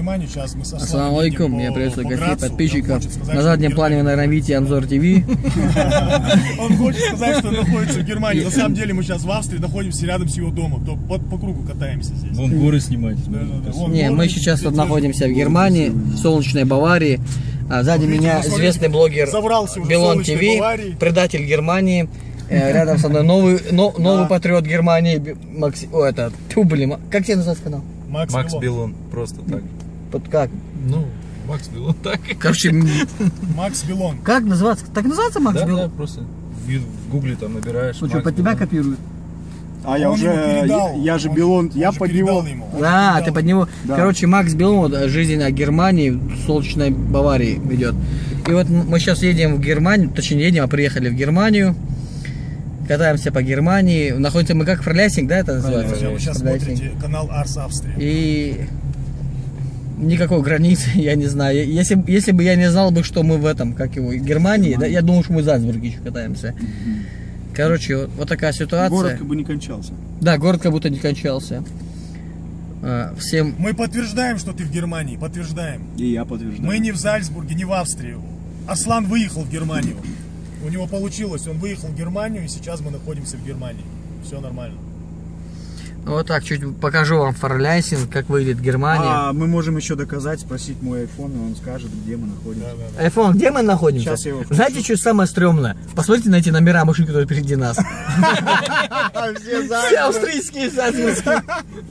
Германию, сейчас мы со Ассаламу алейкум, я приветствую гостей, подписчиков. На заднем плане вы, наверное, видите Анзор ТВ. Он хочет сказать, что он находится в Германии. На самом деле мы сейчас в Австрии, находимся рядом с его домом. По кругу катаемся здесь. Вон горы снимать. Не, мы сейчас тут находимся в Германии, в солнечной Баварии. А сзади меня известный блогер Белон ТВ, предатель Германии. Рядом со мной новый патриот Германии. Как тебе называется канал? Макс Белон, просто так. Как? Ну, Макс Белон так. Короче, Макс Белон. Как называться? Так называется Макс Белон? Да, просто в гугле там набираешь. Ну что, под тебя копируют? А я уже, я же Белон, я под него. Да, ты под него. Да. Короче, Макс Белон, жизнь о Германии, в солнечной Баварии ведет. И вот мы сейчас едем в Германию, точнее едем, а приехали в Германию. Катаемся по Германии. Находимся мы как Фройлясинг, да, это называется? Вы сейчас смотрите канал Арс Австрия. И никакой границы, я не знаю. Если бы я не знал бы, что мы в этом, как его, Германии, да, я думал, что мы в Зальцбурге еще катаемся. Короче, вот такая ситуация. Город как бы не кончался. Да, город как будто не кончался. Всем... Мы подтверждаем, что ты в Германии, подтверждаем. И я подтверждаю. Мы не в Зальцбурге, не в Австрии. Аслан выехал в Германию. У него получилось, он выехал в Германию, и сейчас мы находимся в Германии. Все нормально. Вот так, чуть покажу вам Фройлясинг, как выглядит Германия. Мы можем еще доказать, спросить мой iPhone, и он скажет, где мы находимся. Да. iPhone, где мы находимся? Сейчас я его Знаете, что самое стрёмное? Посмотрите на эти номера машин, которые впереди нас. Все австрийские, зальцбургские.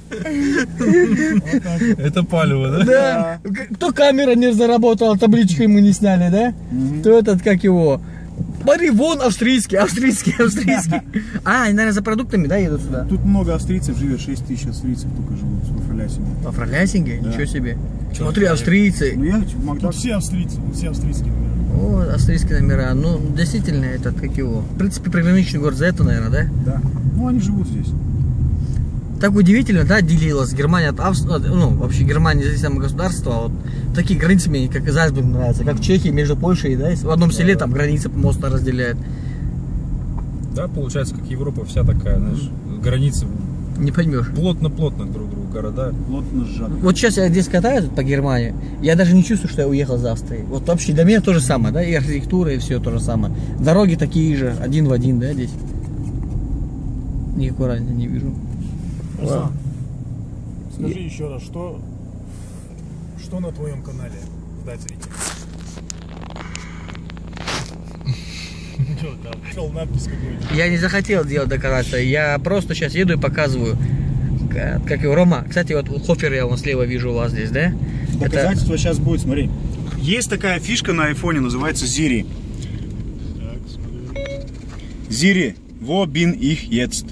Это палево, да? Да. То камера не заработала, табличкой мы не сняли, да? То этот, как его... Смотри, вон австрийский. А, они, наверное, за продуктами, да, едут сюда? Тут много австрийцев живет, 6 тысяч австрийцев только живут во Фройлясинге. Во Фройлясинге? Да. Ничего себе. Смотри, австрийцы. Ну я Тут все австрийцы, все австрийские номера. О, австрийские номера. Ну, действительно, этот, как его. В принципе, приграничный город за это, наверное, да? Да. Ну они живут здесь. Так удивительно, да, делилась Германия от Австрии, ну, вообще Германия независимое государство, а вот такие границы мне, как и Зальцбург нравится, как в Чехии между Польшей, да, в одном селе там граница моста разделяет. Да, получается, как Европа вся такая, знаешь, границы Не поймешь. плотно-плотно друг к другу города. Плотно сжаты. Вот сейчас я здесь катаюсь по Германии, я даже не чувствую, что я уехал за Австрией. Вот вообще для меня то же самое, да, и архитектура, и все то же самое. Дороги такие же, один в один, да, здесь. Никакой разницы не вижу. Руслан, скажи еще раз, что на твоем канале ждать зрителям? Что, надпись какой-нибудь? Я не захотел делать доказательства, я просто сейчас еду и показываю, как его, Рома. Кстати, вот Хофер я вон слева вижу у вас здесь, да? Доказательство сейчас будет, смотри. Есть такая фишка на айфоне, называется Siri. Так, смотри. Siri, wo bin ich jetzt?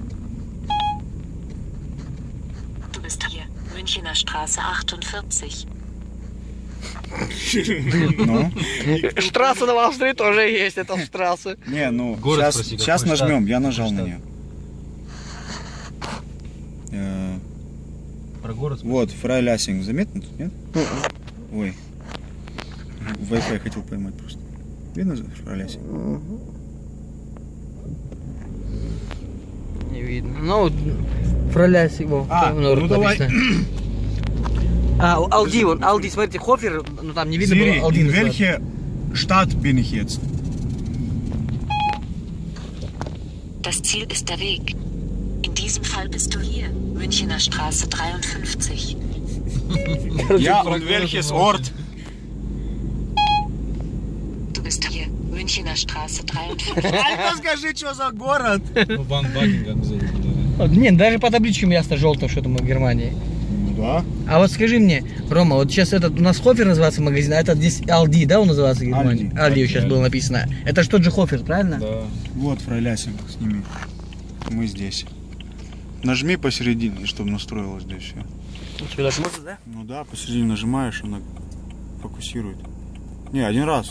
Du bist hier, Münchener Straße 48. Ну? Штрасса в Австрии тоже есть, это штрасса. Не, ну, Город спроси, сейчас какой нажмем, штат? я нажал на Какой нее. Про город. Вот, Фройлясинг, заметно тут, нет? Ой, Wi-Fi хотел поймать просто. Видно Фройлясинг? Не видно. Ну, Фройлясинг его. ну давай. Алди, вон, Алди, смотрите, Хофер, ну там не видно было, Siri, Алди in называется. welche Stadt bin ich jetzt? Das Ziel ist der Weg. In diesem Fall bist du hier, Münchener Straße 53. Ja, und welches Ort? Du bist hier, Münchener Straße 53. Алька, скажи, что за город? Ну, Бангенгам заедет. Нет, даже по табличкам ясно желтым, что это мы в Германии. Да. А вот скажи мне, Рома, вот сейчас этот у нас Хофер называется магазин, а этот здесь Алди, да, он называется в Германии? Алди сейчас было написано. Это что же Хофер, правильно? Да. Вот Фройлясинг, сними. Мы здесь. Нажми посередине, чтобы настроилось здесь все. Сюда можно, да? Ну да, посередине нажимаешь, она фокусирует. Не, один раз.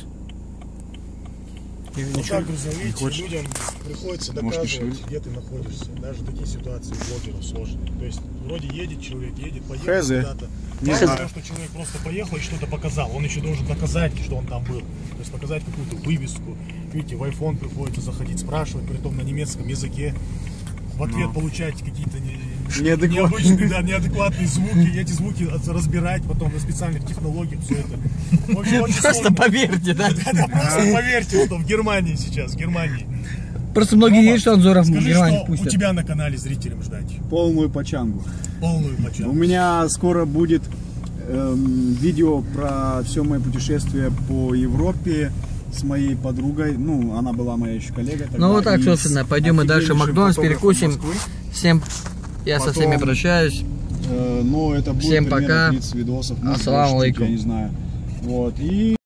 Вот так, друзья, видите, хочешь? людям приходится Может, доказывать, еще? где ты находишься. Даже такие ситуации блогеров сложные. То есть вроде едет человек, поехал Хз. куда-то. Не Мало знаю. того, что человек просто поехал и что-то показал, он еще должен доказать, что он там был. То есть показать какую-то вывеску. Видите, в iPhone приходится заходить, спрашивать, при том на немецком языке. в ответ получать какие-то необычные, да, неадекватные звуки, и эти звуки разбирать потом на специальных технологиях, все это. Очень просто сложно. Поверьте, да? Да, просто поверьте, что в Германии сейчас, в Германии. Просто многие верят, что Анзоров в Германии что пустят. у тебя на канале зрителям ждать? Полную пачангу. Полную пачангу. У меня скоро будет видео про все мое путешествие по Европе с моей подругой. Ну, она была моя еще коллега. Ну вот так, собственно, пойдем мы дальше в Макдональдс, перекусим. Всем, я со всеми прощаюсь. Но это будет всем пока. 30 видосов. Ассаламу алейкум. Я не знаю. Вот. И